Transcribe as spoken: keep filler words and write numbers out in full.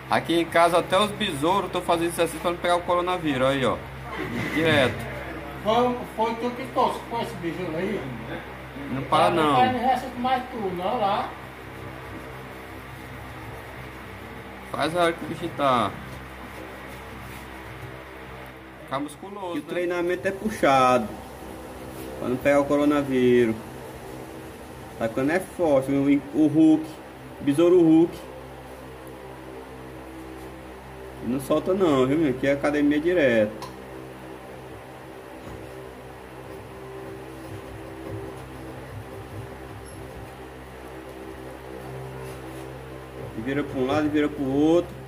Aqui em casa até os besouros estão fazendo exercício para não pegar o coronavírus, aí ó. Direto. Foi, foi tu que trouxe com esse besouro aí? Não para Não não. faz exercício mais tu, não lá. Faz a hora que o bicho tá. Ficar musculoso. E o né? treinamento é puxado. Pra não pegar o coronavírus. Tá ficando é forte. O, o Hulk. Besouro Hulk. Não solta não, viu? Aqui é academia direto. E vira para um lado e vira para o outro.